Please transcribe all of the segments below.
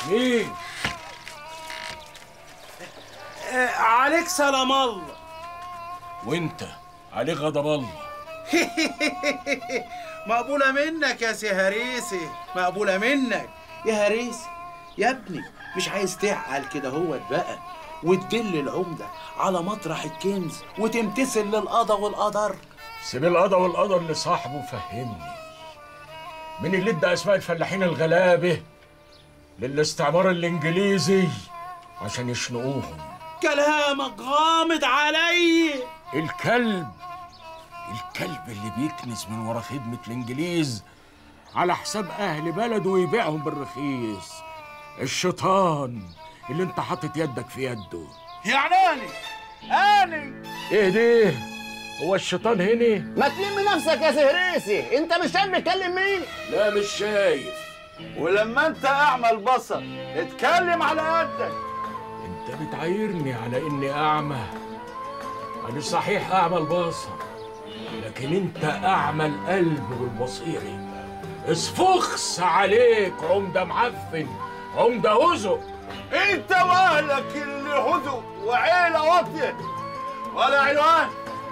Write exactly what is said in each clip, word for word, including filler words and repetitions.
مين؟ آه عليك سلام الله. وانت عليك غضب الله. مقبولة منك يا سي هريسي، مقبولة منك يا هريسي. يا ابني مش عايز تعقل كده هوت بقى وتدل العمدة على مطرح الكنز وتمتثل للقضا والقدر؟ سيب القضا والقدر لصاحبه. فهمني، من اللي ادى اسماء الفلاحين الغلابه للاستعمار الانجليزي عشان يشنقوهم. كلامك غامض علي. الكلب الكلب اللي بيكنس من ورا خدمه الانجليز على حساب اهل بلده ويبيعهم بالرخيص. الشيطان اللي انت حاطط يدك في يده. يعني اني اني ايه ده؟ هو الشيطان هنا؟ ما تلم نفسك يا سهريسي، انت مش شايف بتكلم مين؟ لا مش شايف. ولما انت اعمى البصر اتكلم على قدك. انت بتعايرني على اني اعمى؟ انا صحيح اعمى البصر، لكن انت اعمى القلب والبصيري. اسفخس عليك عمده معفن، عمده هزق. انت واهلك اللي هدوا وعيله واطيه ولا عنوان.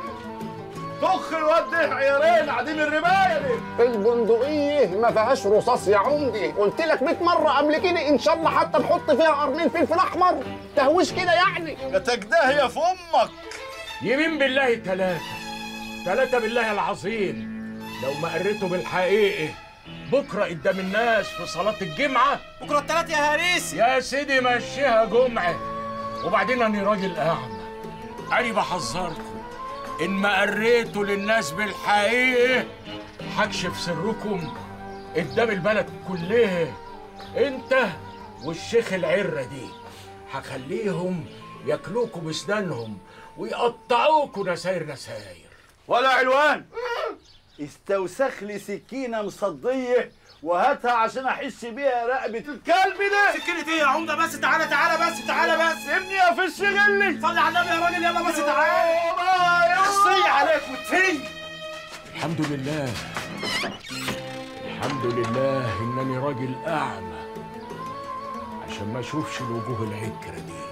طخ الواد ده عيارين قاعدين الرمايه دي. البندقيه ما فيهاش رصاص يا عمدي، قلت لك مية مره قبل كده ان شاء الله حتى نحط فيها قرنين فلفل احمر. تهويش كده يعني. يا تجدهيه في امك. يمين بالله ثلاثه ثلاثه بالله العظيم لو ما قريته بالحقيقه بكره قدام الناس في صلاه الجمعه. بكره التلات يا هريسي. يا سيدي مشيها جمعه. وبعدين انا راجل اعمى، انا بحذركم ان ما قريتوا للناس بالحقيقه هكشف سركم قدام البلد كلها. انت والشيخ العره دي هخليهم ياكلوكوا بسنانهم ويقطعوكوا نساير نساير. ولا علوان، استوسخ لي سكينه مصديه وهاتها عشان احس بيها رقبه الكلب ده. سكينة ايه يا عمدة؟ بس تعالى تعالى بس تعالى بس. سيبني يا فش غلي. صلي على النبي يا راجل. يلا بس تعالى. اخصي عليك وتفي. الحمد لله الحمد لله انني راجل اعمى عشان ما اشوفش الوجوه العكره دي.